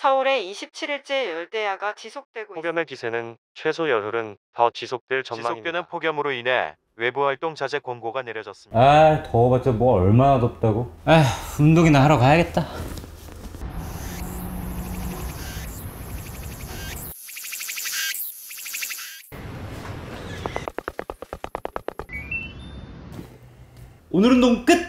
서울에 27일째 열대야가 지속되고 폭염의 기세는 최소 열흘은 더 지속될 전망입니다. 지속되는 폭염으로 인해 외부 활동 자제 권고가 내려졌습니다. 아, 더워봤자 뭐 얼마나 덥다고. 아, 운동이나 하러 가야겠다. 오늘 운동 끝!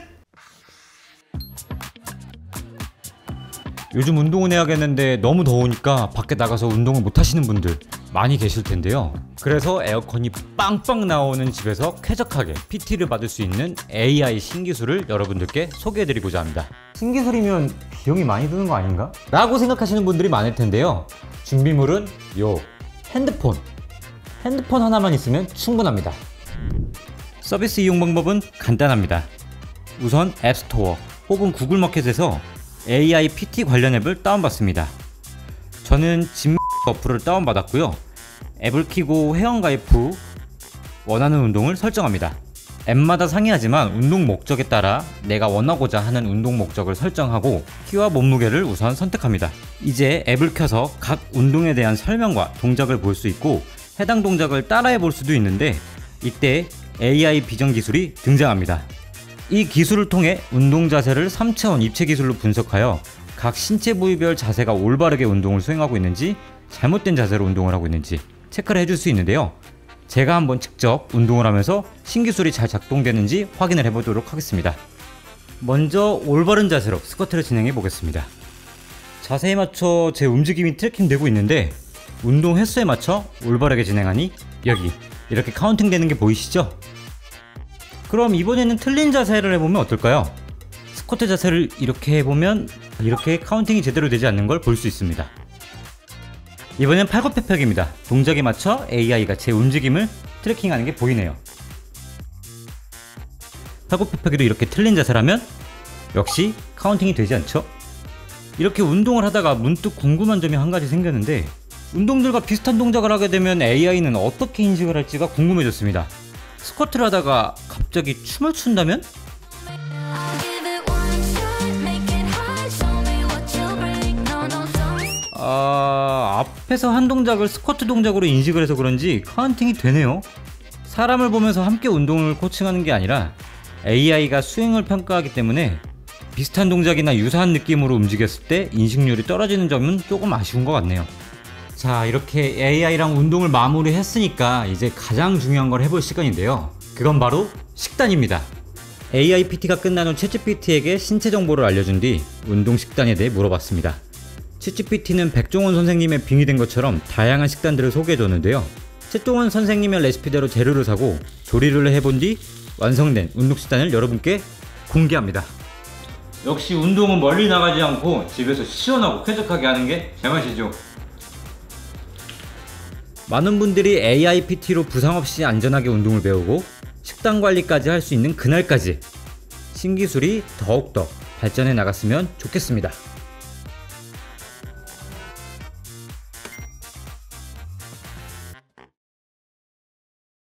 요즘 운동은 해야겠는데 너무 더우니까 밖에 나가서 운동을 못 하시는 분들 많이 계실 텐데요. 그래서 에어컨이 빵빵 나오는 집에서 쾌적하게 PT를 받을 수 있는 AI 신기술을 여러분들께 소개해드리고자 합니다. 신기술이면 비용이 많이 드는 거 아닌가? 라고 생각하시는 분들이 많을 텐데요. 준비물은 요 핸드폰 하나만 있으면 충분합니다. 서비스 이용 방법은 간단합니다. 우선 앱스토어 혹은 구글마켓에서 AI PT 관련 앱을 다운받습니다. 저는 짐 어플을 다운받았고요. 앱을 켜고 회원가입 후 원하는 운동을 설정합니다. 앱마다 상이하지만 운동 목적에 따라 내가 원하고자 하는 운동 목적을 설정하고 키와 몸무게를 우선 선택합니다. 이제 앱을 켜서 각 운동에 대한 설명과 동작을 볼 수 있고 해당 동작을 따라해 볼 수도 있는데 이때 AI 비전 기술이 등장합니다. 이 기술을 통해 운동 자세를 3차원 입체 기술로 분석하여 각 신체 부위별 자세가 올바르게 운동을 수행하고 있는지 잘못된 자세로 운동을 하고 있는지 체크를 해줄 수 있는데요. 제가 한번 직접 운동을 하면서 신기술이 잘 작동되는지 확인을 해보도록 하겠습니다. 먼저 올바른 자세로 스쿼트를 진행해 보겠습니다. 자세에 맞춰 제 움직임이 트래킹되고 있는데 운동 횟수에 맞춰 올바르게 진행하니 여기 이렇게 카운팅 되는 게 보이시죠? 그럼 이번에는 틀린 자세를 해보면 어떨까요? 스쿼트 자세를 이렇게 해보면 이렇게 카운팅이 제대로 되지 않는 걸 볼 수 있습니다. 이번엔 팔굽혀펴기입니다. 동작에 맞춰 AI가 제 움직임을 트래킹하는 게 보이네요. 팔굽혀펴기도 이렇게 틀린 자세라면 역시 카운팅이 되지 않죠? 이렇게 운동을 하다가 문득 궁금한 점이 한 가지 생겼는데 운동들과 비슷한 동작을 하게 되면 AI는 어떻게 인식을 할지가 궁금해졌습니다. 스쿼트를 하다가 갑자기 춤을 춘다면? 앞에서 한 동작을 스쿼트 동작으로 인식을 해서 그런지 카운팅이 되네요. 사람을 보면서 함께 운동을 코칭하는 게 아니라 AI가 수행을 평가하기 때문에 비슷한 동작이나 유사한 느낌으로 움직였을 때 인식률이 떨어지는 점은 조금 아쉬운 것 같네요. 자, 이렇게 AI랑 운동을 마무리했으니까 이제 가장 중요한 걸 해볼 시간인데요. 그건 바로 식단입니다. AI PT가 끝난 후 챗GPT에게 신체 정보를 알려준 뒤 운동 식단에 대해 물어봤습니다. 챗GPT는 백종원 선생님의 빙의된 것처럼 다양한 식단들을 소개해줬는데요. 백종원 선생님의 레시피대로 재료를 사고 조리를 해본 뒤 완성된 운동 식단을 여러분께 공개합니다. 역시 운동은 멀리 나가지 않고 집에서 시원하고 쾌적하게 하는 게 제맛이죠. 많은 분들이 AI PT로 부상 없이 안전하게 운동을 배우고 식단 관리까지 할 수 있는 그날까지 신기술이 더욱더 발전해 나갔으면 좋겠습니다.